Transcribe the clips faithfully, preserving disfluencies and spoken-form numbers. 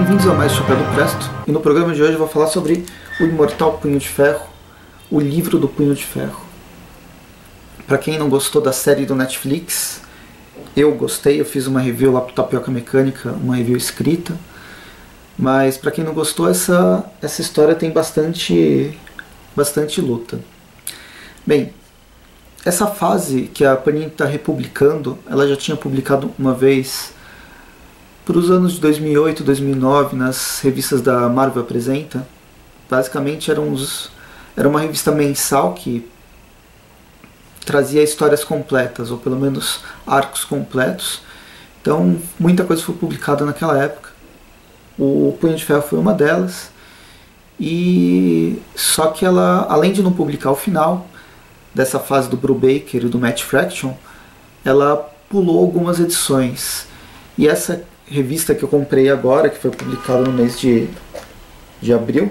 Bem-vindos a mais Chapéu do Presto, e no programa de hoje eu vou falar sobre o imortal Punho de Ferro, o livro do Punho de Ferro. Para quem não gostou da série do Netflix, eu gostei, eu fiz uma review lá pro Tapioca Mecânica, uma review escrita, mas para quem não gostou, essa, essa história tem bastante, bastante luta. Bem, essa fase que a Panini está republicando, ela já tinha publicado uma vez para os anos de dois mil e oito, dois mil e nove, nas revistas da Marvel Apresenta. Basicamente eram uns, era uma revista mensal que trazia histórias completas, ou pelo menos arcos completos. Então muita coisa foi publicada naquela época. O Punho de Ferro foi uma delas. E só que ela, além de não publicar o final dessa fase do Brubaker e do Matt Fraction, ela pulou algumas edições. E essa revista que eu comprei agora, que foi publicada no mês de, de abril,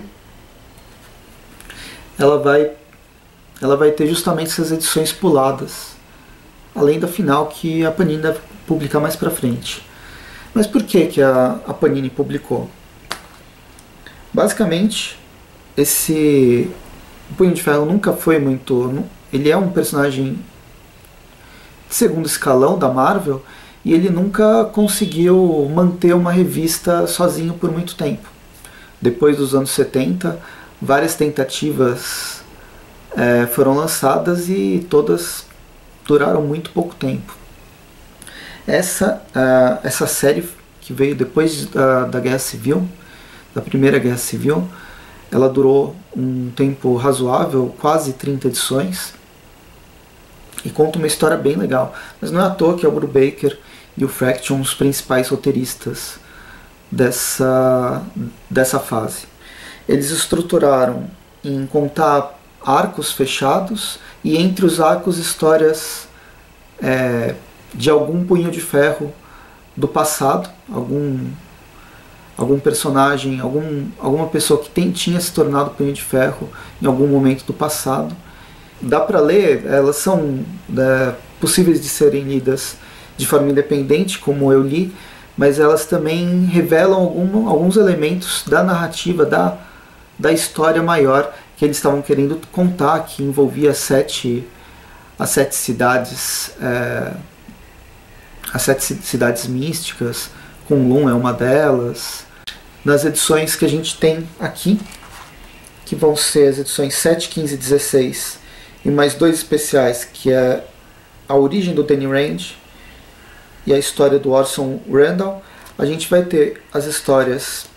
ela vai, ela vai ter justamente essas edições puladas, além da final que a Panini deve publicar mais pra frente. Mas por que, que a, a Panini publicou? Basicamente, esse Punho de Ferro nunca foi muito... Ele é um personagem de segundo escalão da Marvel, e ele nunca conseguiu manter uma revista sozinho por muito tempo. Depois dos anos setenta, várias tentativas é, foram lançadas e todas duraram muito pouco tempo. Essa, uh, essa série, que veio depois da, da Guerra Civil, da Primeira Guerra Civil, ela durou um tempo razoável, quase trinta edições, e conta uma história bem legal. Mas não é à toa que é o Brubaker e o Fraction os principais roteiristas dessa, dessa fase. Eles estruturaram em contar arcos fechados e entre os arcos histórias é, de algum Punho de Ferro do passado, algum, algum personagem, algum, alguma pessoa que tem, tinha se tornado Punho de Ferro em algum momento do passado. Dá para ler, elas são é, possíveis de serem lidas de forma independente, como eu li, mas elas também revelam algum, alguns elementos da narrativa, da, da história maior que eles estavam querendo contar, que envolvia sete, as sete cidades, é, as sete cidades místicas. Kunlun é uma delas. Nas edições que a gente tem aqui, que vão ser as edições sete, quinze e dezesseis, e mais dois especiais, que é a origem do Danny Rand e a história do Orson Randall, a gente vai ter as histórias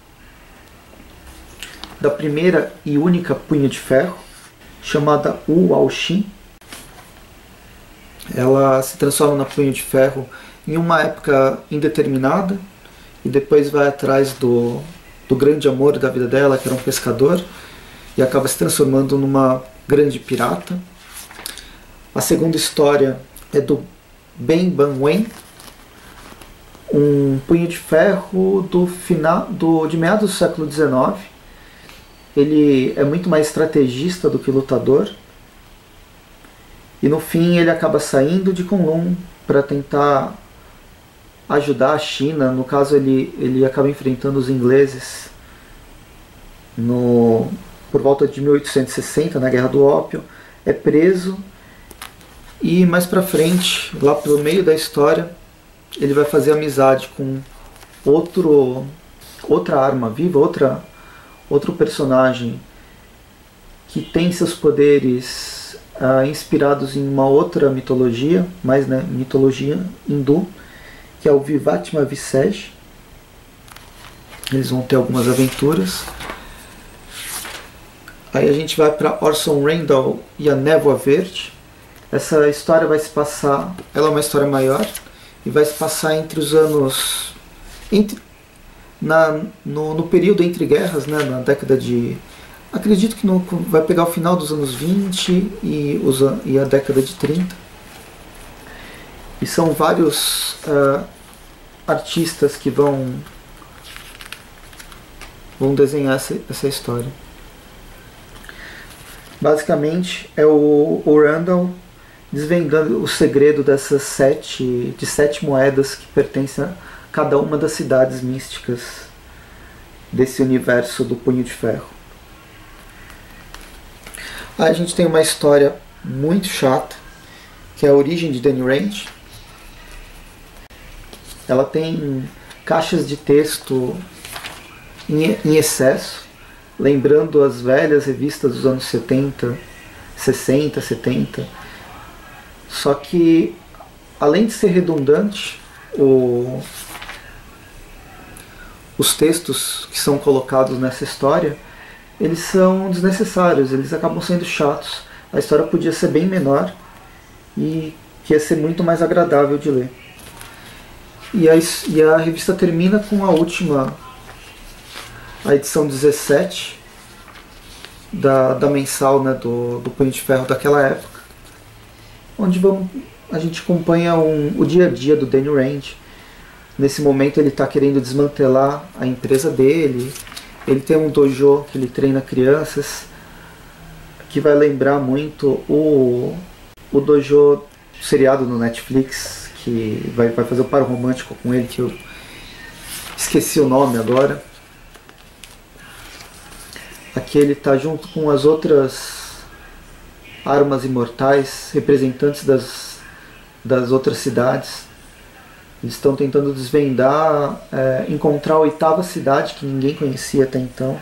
da primeira e única Punho de Ferro, chamada Wu Ao-Shin. Ela se transforma na Punho de Ferro em uma época indeterminada e depois vai atrás do, do grande amor da vida dela, que era um pescador, e acaba se transformando numa grande pirata. A segunda história é do Ben Ban-Wen, um Punho de Ferro do final, do, de meados do século dezenove. Ele é muito mais estrategista do que lutador, e no fim ele acaba saindo de Kunlun para tentar ajudar a China. No caso, ele, ele acaba enfrentando os ingleses no, por volta de mil oitocentos e sessenta, na Guerra do Ópio. É preso e mais pra frente, lá pelo meio da história, ele vai fazer amizade com outro, outra arma viva, outra, outro personagem que tem seus poderes uh, inspirados em uma outra mitologia, mais né, mitologia hindu, que é o Vivatma Visej. Eles vão ter algumas aventuras. Aí a gente vai para Orson Randall e a Névoa Verde. Essa história vai se passar, ela é uma história maior, e vai se passar entre os anos, entre, na, no, no período entre guerras, né, na década de, acredito que no, vai pegar o final dos anos vinte e, os, e a década de trinta. E são vários uh, artistas que vão, vão desenhar essa, essa história. Basicamente é o, o Randall desvendando o segredo dessas sete, de sete moedas que pertencem a cada uma das cidades místicas desse universo do Punho de Ferro. Aí a gente tem uma história muito chata, que é a origem de Danny Rand. Ela tem caixas de texto em, em excesso, lembrando as velhas revistas dos anos setenta, sessenta, setenta. Só que, além de ser redundante, o, os textos que são colocados nessa história, eles são desnecessários, eles acabam sendo chatos. A história podia ser bem menor e que ia ser muito mais agradável de ler. E a, e a revista termina com a última, a edição dezessete da, da mensal, né, do, do Punho de Ferro daquela época, onde vamos, a gente acompanha um, o dia a dia do Danny Rand. Nesse momento ele está querendo desmantelar a empresa dele. Ele tem um dojo que ele treina crianças, que vai lembrar muito o, o dojo seriado no Netflix, que vai, vai fazer o par romântico com ele, que eu esqueci o nome agora. Aqui ele está junto com as outras armas imortais, representantes das, das outras cidades. Eles estão tentando desvendar, é, encontrar a oitava cidade que ninguém conhecia até então.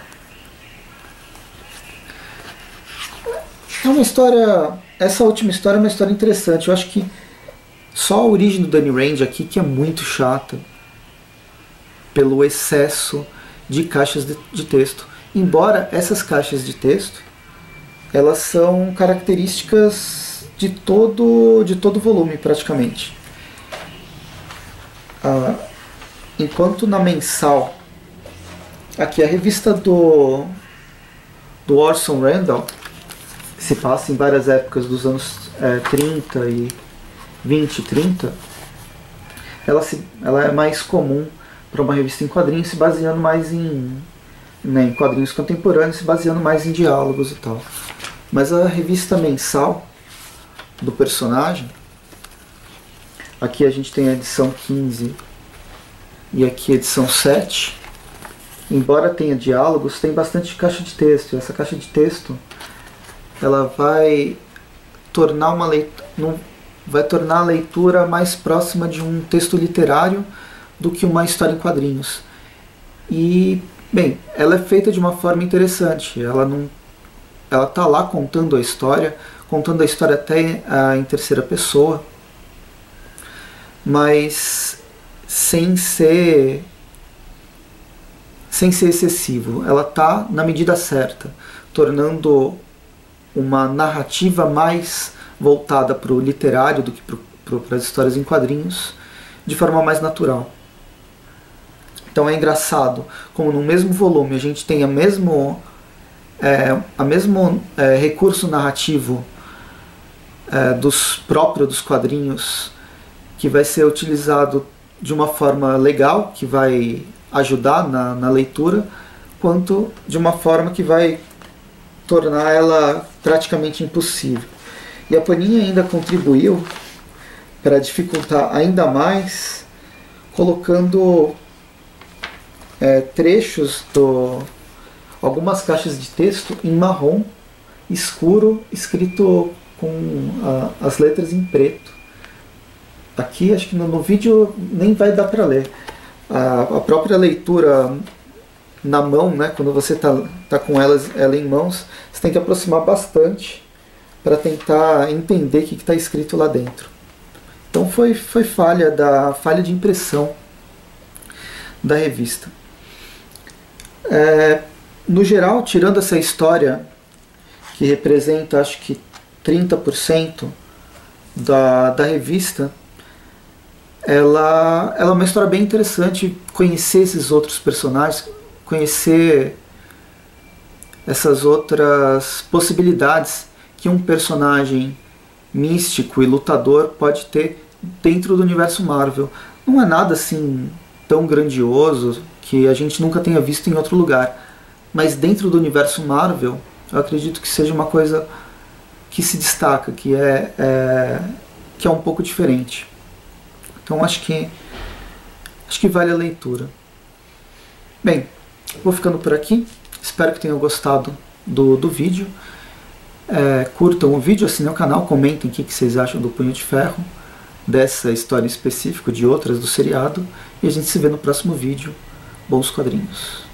É uma história... Essa última história é uma história interessante. Eu acho que só a origem do Danny Rand aqui que é muito chata, pelo excesso de caixas de, de texto. Embora essas caixas de texto, elas são características de todo, de todo o volume praticamente. Ah, enquanto na mensal, aqui a revista do, do Orson Randall, que se passa em várias épocas dos anos é, trinta e vinte e trinta, ela, se, ela é mais comum para uma revista em quadrinhos, se baseando mais em, né, em quadrinhos contemporâneos, se baseando mais em diálogos e tal. Mas a revista mensal do personagem, aqui a gente tem a edição quinze e aqui a edição sete. Embora tenha diálogos, tem bastante caixa de texto. E essa caixa de texto, ela vai tornar uma leitura, vai tornar a leitura mais próxima de um texto literário do que uma história em quadrinhos. E, bem, ela é feita de uma forma interessante. Ela não, ela tá lá contando a história, contando a história até a, em terceira pessoa, mas sem ser sem ser excessivo. Ela está na medida certa, tornando uma narrativa mais voltada para o literário do que para as histórias em quadrinhos, de forma mais natural. Então é engraçado como no mesmo volume a gente tem a mesmo, é, a mesmo é, recurso narrativo é, dos próprios dos quadrinhos, que vai ser utilizado de uma forma legal, que vai ajudar na, na leitura, quanto de uma forma que vai tornar ela praticamente impossível. E a Panini ainda contribuiu para dificultar ainda mais, colocando é, trechos do algumas caixas de texto em marrom escuro, escrito com a, as letras em preto. Aqui, acho que no, no vídeo nem vai dar para ler. A, a própria leitura na mão, né, quando você está tá com elas, ela em mãos, você tem que aproximar bastante para tentar entender o que está escrito lá dentro. Então foi, foi falha, da, falha de impressão da revista. É, no geral, tirando essa história, que representa acho que trinta por cento da, da revista, ela, ela é uma história bem interessante. Conhecer esses outros personagens, conhecer essas outras possibilidades que um personagem místico e lutador pode ter dentro do universo Marvel. Não é nada assim tão grandioso que a gente nunca tenha visto em outro lugar, mas dentro do universo Marvel eu acredito que seja uma coisa que se destaca, que é, é, que é um pouco diferente. Então acho que, acho que vale a leitura. Bem, Vou ficando por aqui. Espero que tenham gostado do, do vídeo. É, curtam o vídeo, assinem o canal, comentem o que, que vocês acham do Punho de Ferro, dessa história em específico, de outras do seriado. E a gente se vê no próximo vídeo. Bons quadrinhos.